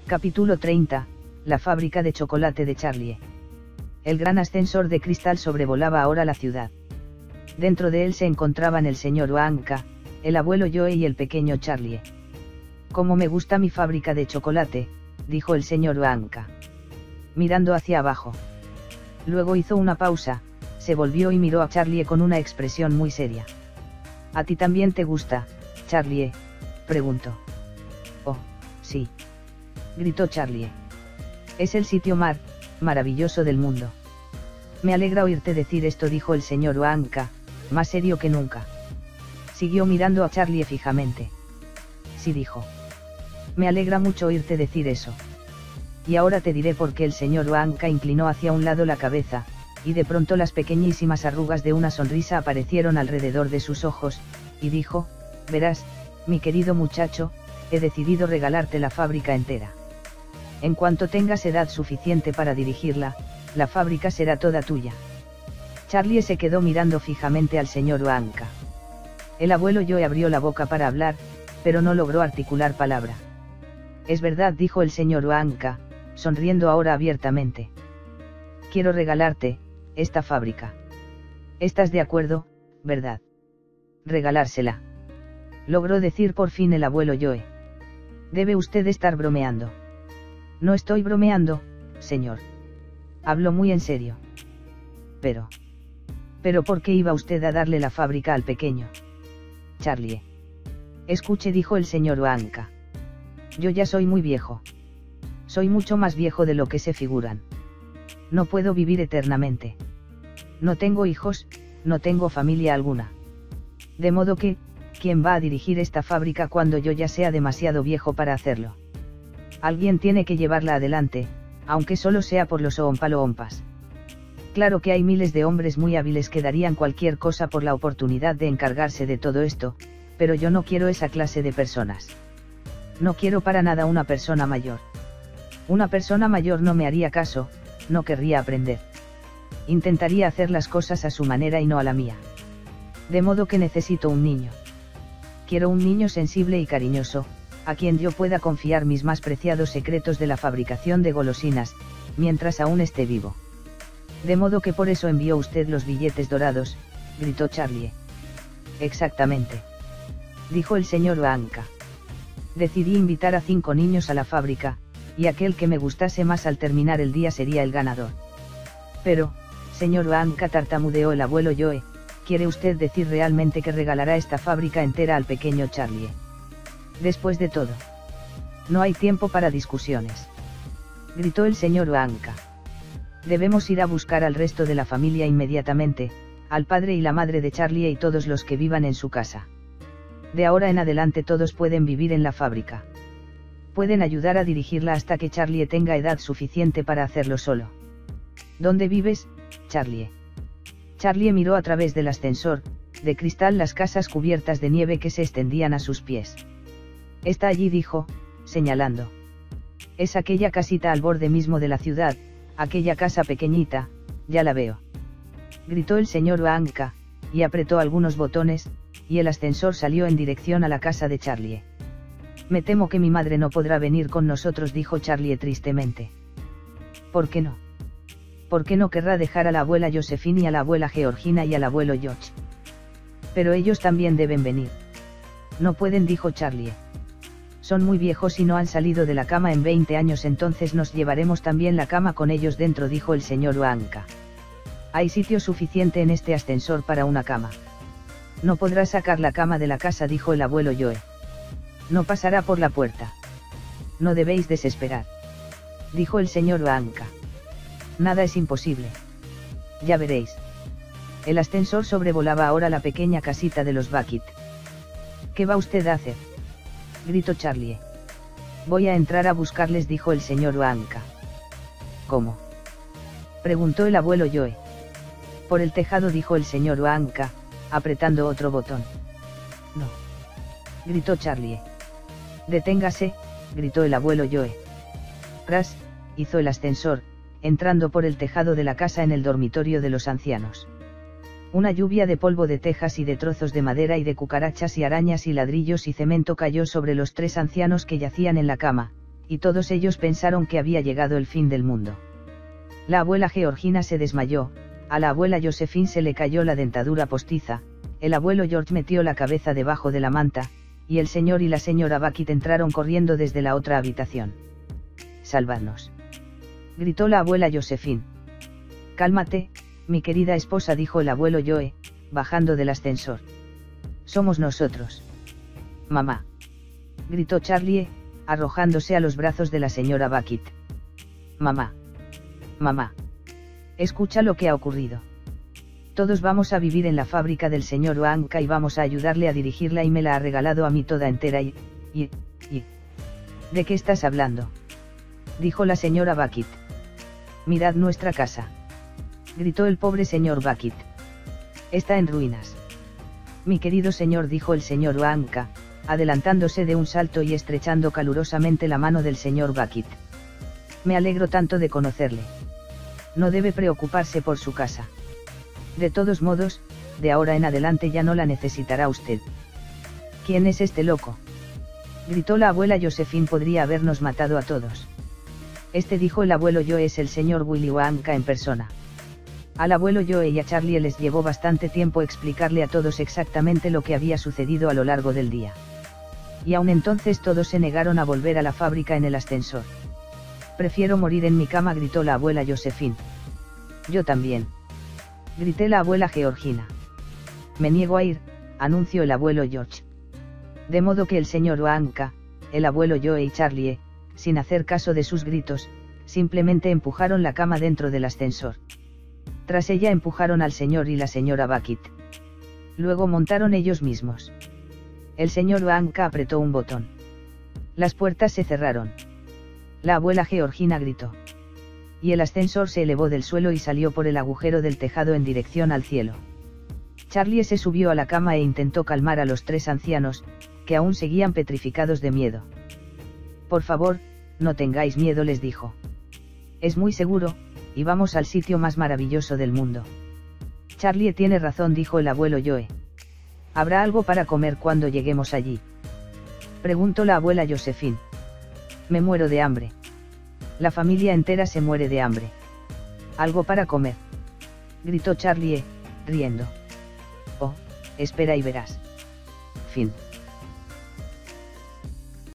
Capítulo 30, la fábrica de chocolate de Charlie. El gran ascensor de cristal sobrevolaba ahora la ciudad. Dentro de él se encontraban el señor Oanka, el abuelo Joe y el pequeño Charlie. «Cómo me gusta mi fábrica de chocolate», dijo el señor Oanka, mirando hacia abajo. Luego hizo una pausa, se volvió y miró a Charlie con una expresión muy seria. «¿A ti también te gusta, Charlie?», preguntó. «Oh, sí», gritó Charlie. «Es el sitio maravilloso del mundo». «Me alegra oírte decir esto», dijo el señor Oanka, más serio que nunca. Siguió mirando a Charlie fijamente. «Sí», dijo. «Me alegra mucho oírte decir eso. Y ahora te diré por qué». El señor Oanka inclinó hacia un lado la cabeza, y de pronto las pequeñísimas arrugas de una sonrisa aparecieron alrededor de sus ojos, y dijo: «Verás, mi querido muchacho, he decidido regalarte la fábrica entera. En cuanto tengas edad suficiente para dirigirla, la fábrica será toda tuya». Charlie se quedó mirando fijamente al señor Oanka. El abuelo Joe abrió la boca para hablar, pero no logró articular palabra. «Es verdad», dijo el señor Oanka, sonriendo ahora abiertamente. «Quiero regalarte esta fábrica. ¿Estás de acuerdo, verdad?» «Regalársela», logró decir por fin el abuelo Joe. «Debe usted estar bromeando». «No estoy bromeando, señor. Hablo muy en serio». «Pero ¿por qué iba usted a darle la fábrica al pequeño Charlie?» «Escuche», dijo el señor Oanka. «Yo ya soy muy viejo. Soy mucho más viejo de lo que se figuran. No puedo vivir eternamente. No tengo hijos, no tengo familia alguna. De modo que, ¿quién va a dirigir esta fábrica cuando yo ya sea demasiado viejo para hacerlo? Alguien tiene que llevarla adelante, aunque solo sea por los ompalo-ompas. Claro que hay miles de hombres muy hábiles que darían cualquier cosa por la oportunidad de encargarse de todo esto, pero yo no quiero esa clase de personas. No quiero para nada una persona mayor. Una persona mayor no me haría caso, no querría aprender. Intentaría hacer las cosas a su manera y no a la mía. De modo que necesito un niño. Quiero un niño sensible y cariñoso, a quien yo pueda confiar mis más preciados secretos de la fabricación de golosinas, mientras aún esté vivo». «De modo que por eso envió usted los billetes dorados», gritó Charlie. «Exactamente», dijo el señor Oanka. «Decidí invitar a 5 niños a la fábrica, y aquel que me gustase más al terminar el día sería el ganador». «Pero, señor Oanka», tartamudeó el abuelo Joe, «¿quiere usted decir realmente que regalará esta fábrica entera al pequeño Charlie? Después de todo, no hay tiempo para discusiones», gritó el señor Oanka. «Debemos ir a buscar al resto de la familia inmediatamente, al padre y la madre de Charlie y todos los que vivan en su casa. De ahora en adelante todos pueden vivir en la fábrica. Pueden ayudar a dirigirla hasta que Charlie tenga edad suficiente para hacerlo solo». «¿Dónde vives, Charlie?» Charlie miró a través del ascensor, de cristal, las casas cubiertas de nieve que se extendían a sus pies. «Está allí», dijo, señalando. «Es aquella casita al borde mismo de la ciudad, aquella casa pequeñita, ya la veo», gritó el señor Oanka, y apretó algunos botones, y el ascensor salió en dirección a la casa de Charlie. «Me temo que mi madre no podrá venir con nosotros», dijo Charlie tristemente. «¿Por qué no? ¿Por qué no querrá dejar a la abuela Josephine y a la abuela Georgina y al abuelo George?» «Pero ellos también deben venir». «No pueden», dijo Charlie. «Son muy viejos y no han salido de la cama en 20 años, entonces nos llevaremos también la cama con ellos dentro», dijo el señor Oanka. «Hay sitio suficiente en este ascensor para una cama». «No podrá sacar la cama de la casa», dijo el abuelo Joe. «No pasará por la puerta». «No debéis desesperar», dijo el señor Oanka. «Nada es imposible. Ya veréis». El ascensor sobrevolaba ahora la pequeña casita de los Bucket. «¿Qué va usted a hacer?», gritó Charlie. «Voy a entrar a buscarles», dijo el señor Oanka. «¿Cómo?», preguntó el abuelo Joe. «Por el tejado», dijo el señor Oanka, apretando otro botón. «No», gritó Charlie. «Deténgase», gritó el abuelo Joe. «Crash», hizo el ascensor, entrando por el tejado de la casa en el dormitorio de los ancianos. Una lluvia de polvo de tejas y de trozos de madera y de cucarachas y arañas y ladrillos y cemento cayó sobre los 3 ancianos que yacían en la cama, y todos ellos pensaron que había llegado el fin del mundo. La abuela Georgina se desmayó, a la abuela Josephine se le cayó la dentadura postiza, el abuelo George metió la cabeza debajo de la manta, y el señor y la señora Bucket entraron corriendo desde la otra habitación. «¡Salvadnos!», gritó la abuela Josephine. «Cálmate, mi querida esposa», dijo el abuelo Joe, bajando del ascensor. «Somos nosotros». «Mamá», gritó Charlie, arrojándose a los brazos de la señora Bucket. «Mamá. Mamá. Escucha lo que ha ocurrido. Todos vamos a vivir en la fábrica del señor Oanka y vamos a ayudarle a dirigirla y me la ha regalado a mí toda entera y... ¿De qué estás hablando?», dijo la señora Bucket. «Mirad nuestra casa», gritó el pobre señor Bucket. «Está en ruinas». «Mi querido señor», dijo el señor Oanka, adelantándose de un salto y estrechando calurosamente la mano del señor Bucket. «Me alegro tanto de conocerle. No debe preocuparse por su casa. De todos modos, de ahora en adelante ya no la necesitará usted». «¿Quién es este loco?», gritó la abuela Josephine. «Podría habernos matado a todos». «Este», dijo el abuelo Joe, «es el señor Willy Oanka en persona». Al abuelo Joe y a Charlie les llevó bastante tiempo explicarle a todos exactamente lo que había sucedido a lo largo del día. Y aún entonces todos se negaron a volver a la fábrica en el ascensor. «Prefiero morir en mi cama», gritó la abuela Josephine. «Yo también», grité la abuela Georgina. «Me niego a ir», anunció el abuelo George. De modo que el señor Oanka, el abuelo Joe y Charlie, sin hacer caso de sus gritos, simplemente empujaron la cama dentro del ascensor. Tras ella empujaron al señor y la señora Bucket. Luego montaron ellos mismos. El señor Oanka apretó un botón. Las puertas se cerraron. La abuela Georgina gritó. Y el ascensor se elevó del suelo y salió por el agujero del tejado en dirección al cielo. Charlie se subió a la cama e intentó calmar a los tres ancianos, que aún seguían petrificados de miedo. «Por favor, no tengáis miedo», les dijo. «Es muy seguro, y vamos al sitio más maravilloso del mundo». «Charlie tiene razón», dijo el abuelo Joe. «¿Habrá algo para comer cuando lleguemos allí?», preguntó la abuela Josephine. «Me muero de hambre. La familia entera se muere de hambre». «¿Algo para comer?», gritó Charlie, riendo. «Oh, espera y verás». Fin.